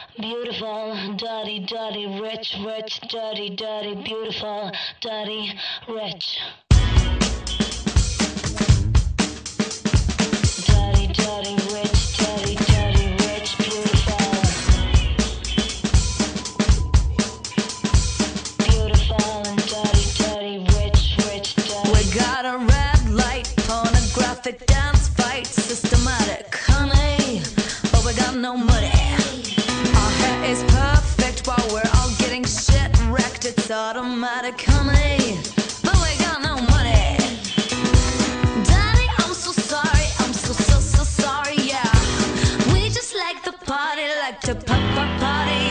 Beautiful, dirty, dirty, rich, rich, dirty, dirty, beautiful, dirty, rich. Dirty, dirty, rich, dirty, dirty, rich, beautiful. Beautiful and dirty, dirty, rich, rich, dirty. We got a red light, pornographic dance fight, systematic, honey, but we got no money. Our hair is perfect while we're all getting shit wrecked. It's automatic, honey, but we got no money. Daddy, I'm so sorry, I'm so sorry, yeah. We just like the party, like to pop, pop, party.